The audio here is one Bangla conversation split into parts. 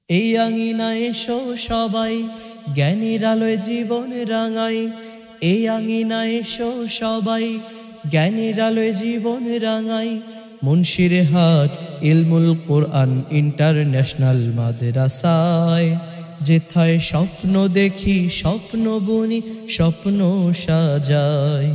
এই আঙিনায় এসো সবাই, জ্ঞানের আলোয় জীবন রাঙাই। এই আঙিনায় এসো সবাই, জ্ঞানের আলোয় জীবন রাঙাই। মুন্সিরহাট ইলমুল কোরআন ইন্টারন্যাশনাল মাদ্রাসায়, যেথায় স্বপ্ন দেখি, স্বপ্ন বুনি, স্বপ্ন সাজাই।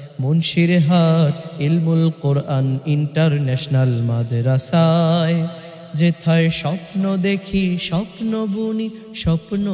মুন্সিরহাট ইলমুল কোরআন ইন্টারন্যাশনাল মাদ্রাসায়, যেথায় স্বপ্ন দেখি, স্বপ্ন বুনি, স্বপ্ন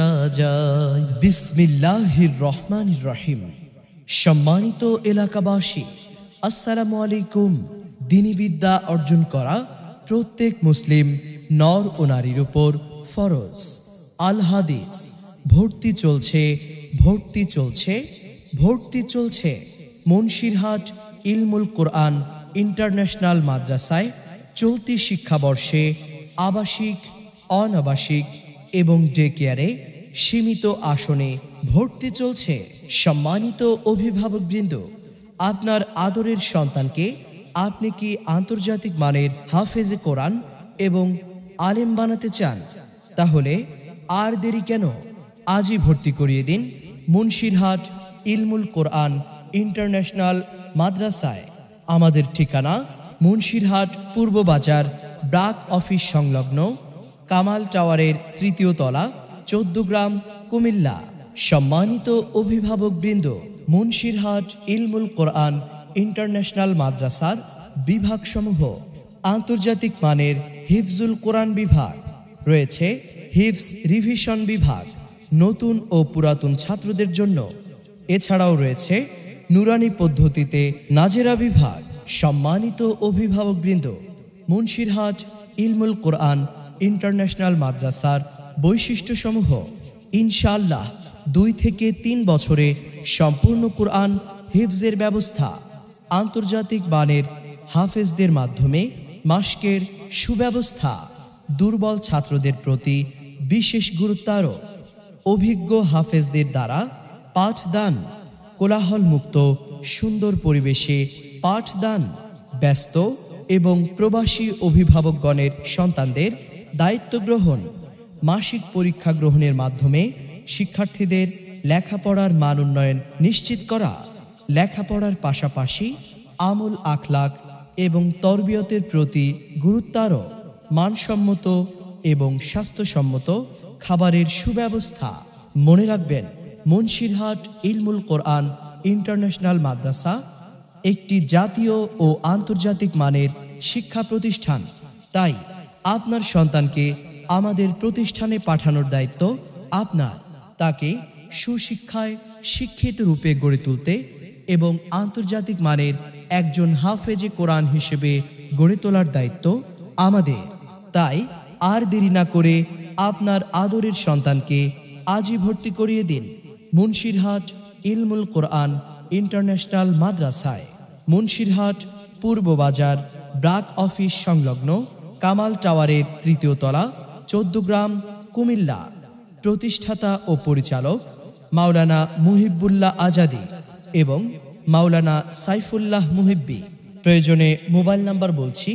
সাজাই। বিসমিল্লাহির রহমানির রহিম। সম্মানিত এলাকাবাসী, আসসালামু আলাইকুম। দ্বীনি বিদ্যা অর্জন করা প্রত্যেক মুসলিম নর ও নারীর উপর ফরজ। আল হাদিস ভর্তি চলছে, ভর্তি চলছে, ভর্তি চলছে। মুন্সিরহাট ইলমুল কোরআন ইন্টারন্যাশনাল মাদ্রাসায় চলতি শিক্ষাবর্ষে আবাসিক, অনাবাসিক এবং ডে কেয়ারে সীমিত আসনে ভর্তি চলছে। সম্মানিত অভিভাবকবৃন্দ, আপনার আদরের সন্তানকে আপনি কি আন্তর্জাতিক মানের হাফেজে কোরআন এবং আলেম বানাতে চান? তাহলে আর দেরি কেন, আজই ভর্তি করিয়ে দিন মুন্সিরহাট ইলমুল কোরআন ইন্টারন্যাশনাল মাদ্রাসায়। আমাদের ঠিকানা মুন্সিরহাট পূর্ব বাজার, ব্রাক অফিস সংলগ্ন, কামাল টাওয়ারের ৩য় তলা, ১৪ গ্রাম, কুমিল্লা। সম্মানিত অভিভাবকবৃন্দ, মুন্সিরহাট ইলমুল কোরআন ইন্টারন্যাশনাল মাদ্রাসার বিভাগসমূহ: আন্তর্জাতিক মানের হিফজুল কোরআন বিভাগ রয়েছে, হিফজ রিভিশন বিভাগ নতুন ও পুরাতন ছাত্রদের জন্য। এছাড়াও রয়েছে নুরানি পদ্ধতিতে নাজেরা বিভাগ। সম্মানিত অভিভাবকবৃন্দ, মুন্সিরহাট ইলমুল কোরআন ইন্টারন্যাশনাল মাদ্রাসার বৈশিষ্ট্যসমূহ: ইনশাআল্লাহ ২ থেকে ৩ বছরে সম্পূর্ণ কোরআন হিফজের ব্যবস্থা, আন্তর্জাতিক মানের হাফেজদের মাধ্যমে মাস্কের সুব্যবস্থা, দুর্বল ছাত্রদের প্রতি বিশেষ গুরুত্বারোপ, অভিজ্ঞ হাফেজদের দ্বারা পাঠদান, কোলাহল মুক্ত সুন্দর পরিবেশে পাঠদান, ব্যস্ত এবং প্রবাসী অভিভাবকগণের সন্তানদের দায়িত্ব গ্রহণ, মাসিক পরীক্ষা গ্রহণের মাধ্যমে শিক্ষার্থীদের লেখাপড়ার মান উন্নয়ন নিশ্চিত করা, লেখাপড়ার পাশাপাশি আমল আখলাক এবং তরবিয়তের প্রতি গুরুত্বারোপ, মানসম্মত এবং স্বাস্থ্যসম্মত খাবারের সুব্যবস্থা। মনে রাখবেন, মুন্সিরহাট ইলমুল কোরআন ইন্টারন্যাশনাল মাদ্রাসা একটি জাতীয় ও আন্তর্জাতিক মানের শিক্ষা প্রতিষ্ঠান। তাই আপনার সন্তানকে আমাদের প্রতিষ্ঠানে পাঠানোর দায়িত্ব আপনার। তাকে সুশিক্ষায় শিক্ষিত রূপে গড়ে তুলতে এবং আন্তর্জাতিক মানের একজন হাফেজে কোরআন হিসেবে গড়ে তোলার দায়িত্ব আমাদের। তাই আর দেরি না করে আপনার আদরের সন্তানকে আজই ভর্তি করিয়ে দিন মুন্সিরহাট ইলমুল কোরআন ইন্টারন্যাশনাল মাদ্রাসায়। মুন্সিরহাট পূর্ব বাজার, ব্রাক অফিস সংলগ্ন, কামাল টাওয়ারের ৩য় তলা, ১৪ গ্রাম, কুমিল্লা। প্রতিষ্ঠাতা ও পরিচালক মাওলানা মুহিবুল্লাহ আজাদি এবং মাওলানা সাইফুল্লাহ মুহিব্বি। প্রয়োজনে মোবাইল নাম্বার বলছি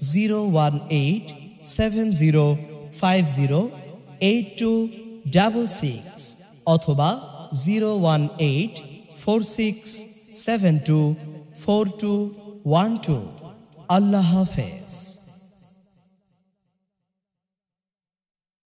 01870508266 অথবা 01846724212। আল্লাহ হাফেজ।